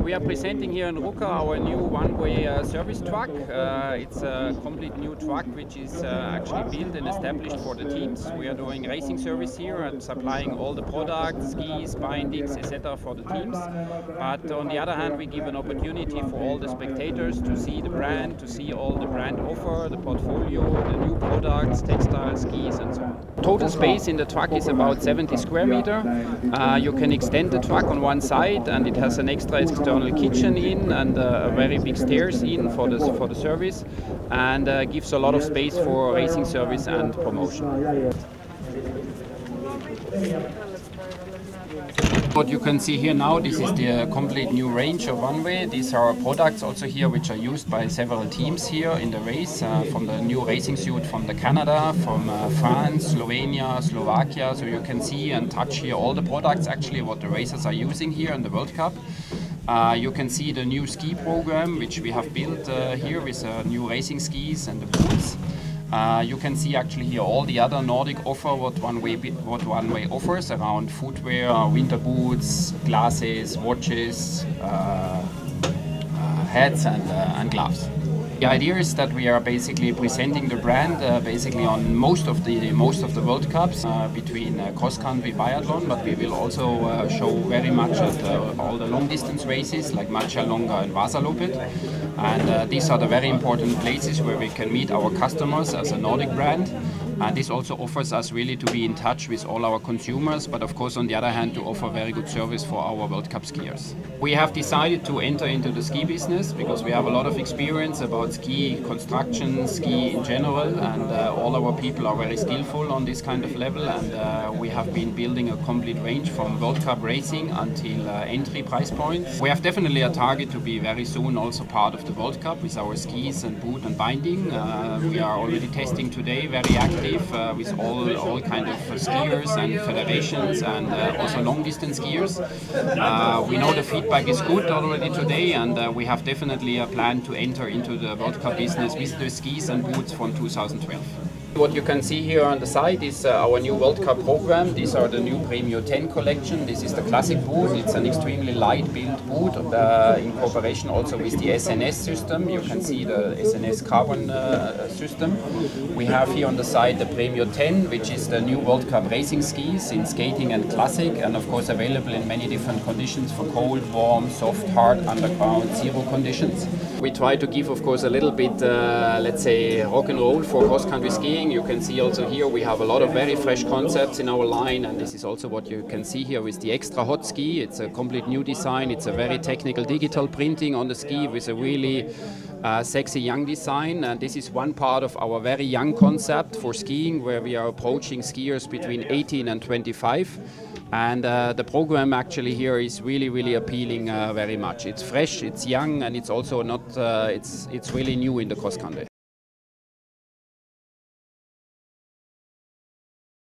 We are presenting here in Ruka our new OneWay service truck. It's a complete new truck which is actually built and established for the teams. We are doing racing service here and supplying all the products, skis, bindings, etc. for the teams. But on the other hand, we give an opportunity for all the spectators to see the brand, to see all the brand offer, the portfolio, the new products, textiles, skis and so on. Total space in the truck is about 70 square meter. You can extend the truck on one side, and it has an extra external kitchen in and a very big stairs in for the service, and gives a lot of space for racing service and promotion. What you can see here now, this is the complete new range of OneWay. These are products also here which are used by several teams here in the race, from the new racing suit from Canada, from France, Slovenia, Slovakia. So you can see and touch here all the products actually what the racers are using here in the World Cup. You can see the new ski program which we have built here with new racing skis and the boots. You can see actually here all the other Nordic offer what OneWay offers around footwear, winter boots, glasses, watches, hats and gloves. The idea is that we are basically presenting the brand basically on most of the World Cups between cross-country biathlon, but we will also show very much at all the long-distance races like Marcialonga and Vasalopet. And these are the very important places where we can meet our customers as a Nordic brand. And this also offers us really to be in touch with all our consumers, but of course on the other hand to offer very good service for our World Cup skiers. We have decided to enter into the ski business because we have a lot of experience about ski construction, ski in general, and all our people are very skillful on this kind of level, and we have been building a complete range from World Cup racing until entry price points. We have definitely a target to be very soon also part of the World Cup with our skis and boot and binding. We are already testing today very active with all kind of skiers and federations and also long distance skiers. We know the feedback is good already today, and we have definitely a plan to enter into the World Cup business with the skis and boots from 2012. What you can see here on the side is our new World Cup program. These are the new Premium 10 collection. This is the classic boot. It's an extremely light built boot in cooperation also with the SNS system. You can see the SNS carbon system. We have here on the side the Premium 10, which is the new World Cup racing skis in skating and classic, and of course available in many different conditions for cold, warm, soft, hard, underground, zero conditions. We try to give of course a little bit, let's say, rock and roll for cross-country skiing. You can see also here we have a lot of very fresh concepts in our line, and this is also what you can see here with the extra hot ski. It's a complete new design. It's a very technical digital printing on the ski with a really sexy young design, and this is one part of our very young concept for skiing where we are approaching skiers between 18 and 25. And the program actually here is really appealing very much. It's fresh, it's young, and it's also not, it's really new in the cross country.